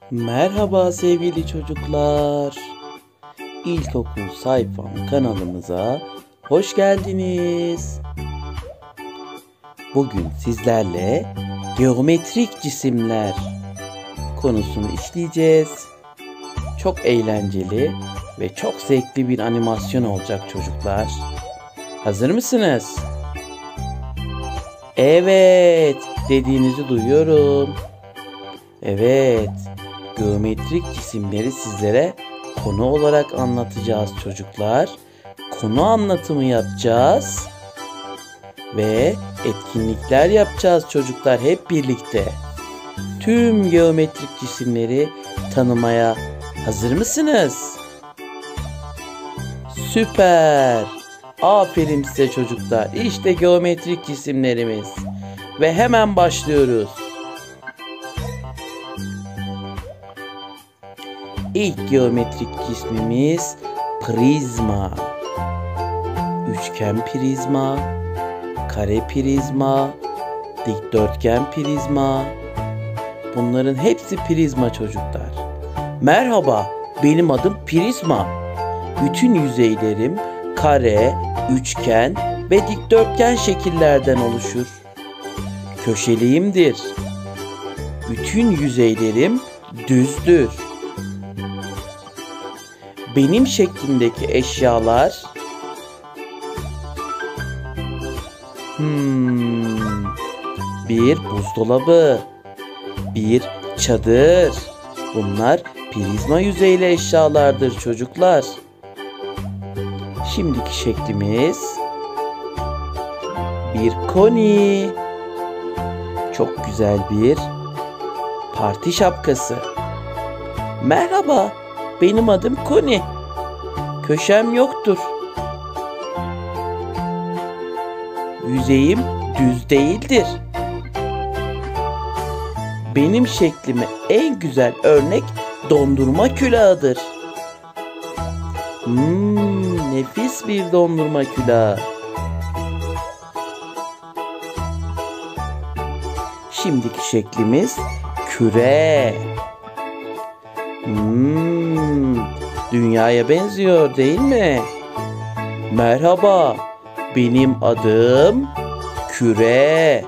Merhaba sevgili çocuklar. İlkokul sayfam kanalımıza hoş geldiniz. Bugün sizlerle geometrik cisimler konusunu işleyeceğiz. Çok eğlenceli ve çok zevkli bir animasyon olacak çocuklar. Hazır mısınız? Evet dediğinizi duyuyorum. Evet, geometrik cisimleri sizlere konu olarak anlatacağız çocuklar. Konu anlatımı yapacağız ve etkinlikler yapacağız çocuklar hep birlikte. Tüm geometrik cisimleri tanımaya hazır mısınız? Süper! Aferin size çocuklar. İşte geometrik cisimlerimiz. Ve hemen başlıyoruz. İlk geometrik cismimiz prizma. Üçgen prizma, kare prizma, dikdörtgen prizma. Bunların hepsi prizma çocuklar. Merhaba, benim adım prizma. Bütün yüzeylerim kare, üçgen ve dikdörtgen şekillerden oluşur. Köşeliyimdir. Bütün yüzeylerim düzdür. Benim şeklimdeki eşyalar bir buzdolabı, bir çadır. Bunlar prizma yüzeyli eşyalardır çocuklar. Şimdiki şeklimiz bir koni. Çok güzel bir parti şapkası. Merhaba, benim adım Koni. Köşem yoktur. Yüzeyim düz değildir. Benim şeklime en güzel örnek dondurma külahıdır. Nefis bir dondurma külahı. Şimdiki şeklimiz küre. Dünyaya benziyor değil mi? Merhaba, benim adım küre.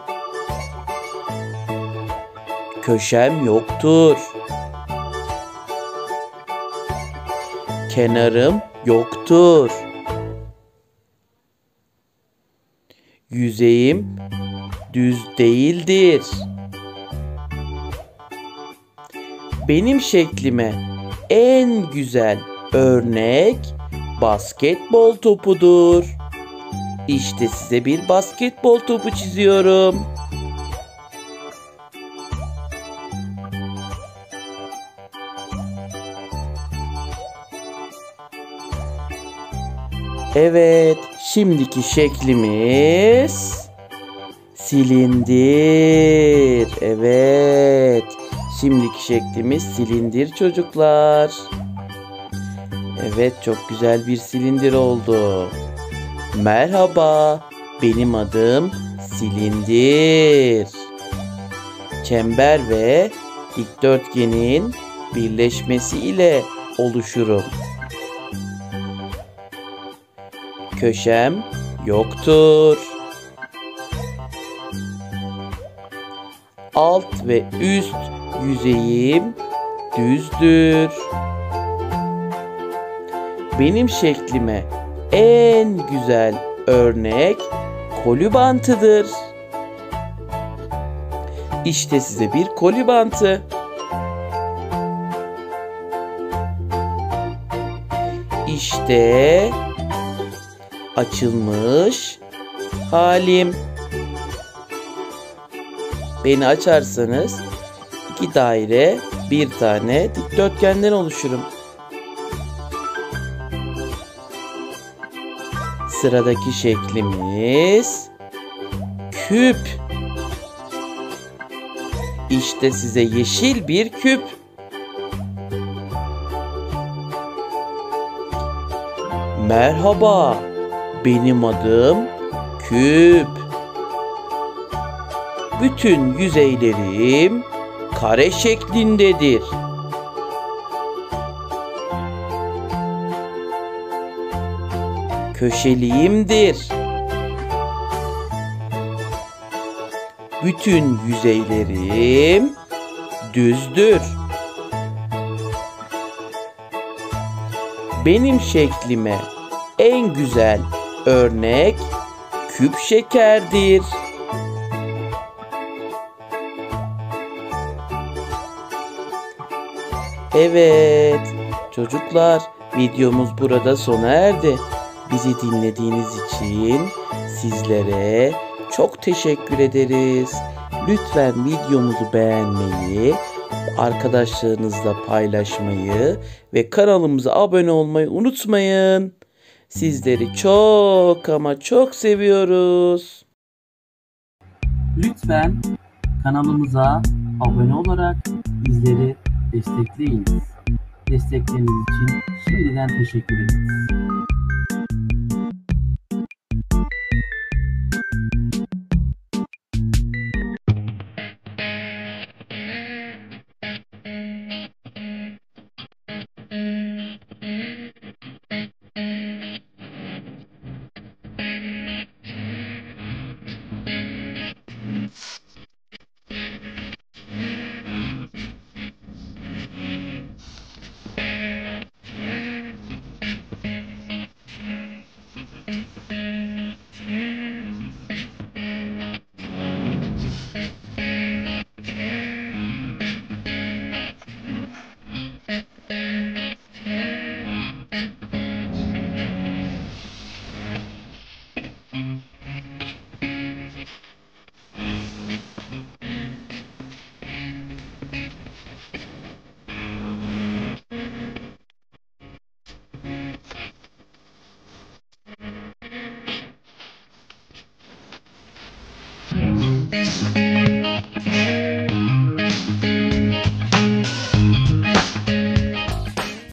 Köşem yoktur. Kenarım yoktur. Yüzeyim düz değildir. Benim şeklime en güzel örnek basketbol topudur. İşte size bir basketbol topu çiziyorum. Evet, şimdiki şeklimiz silindir. Evet, şimdiki şeklimiz silindir çocuklar. Evet, çok güzel bir silindir oldu. Merhaba, benim adım silindir. Çember ve dikdörtgenin birleşmesi ile oluşurum. Köşem yoktur. Alt ve üst yüzeyim düzdür. Benim şeklime en güzel örnek koli bantıdır. İşte size bir koli bantı. İşte açılmış halim. Beni açarsanız iki daire, bir tane dikdörtgenden oluşurum. Sıradaki şeklimiz küp. İşte size yeşil bir küp. Merhaba, benim adım küp. Bütün yüzeylerim kare şeklindedir. köşeliyimdir. Bütün yüzeylerim düzdür. Benim şeklime en güzel örnek küp şekerdir. Evet, çocuklar, videomuz burada sona erdi. Bizi dinlediğiniz için sizlere çok teşekkür ederiz. Lütfen videomuzu beğenmeyi, arkadaşlarınızla paylaşmayı ve kanalımıza abone olmayı unutmayın. Sizleri çok ama çok seviyoruz. Lütfen kanalımıza abone olarak bizleri destekleyiniz. Destekleriniz için şimdiden teşekkür ederiz.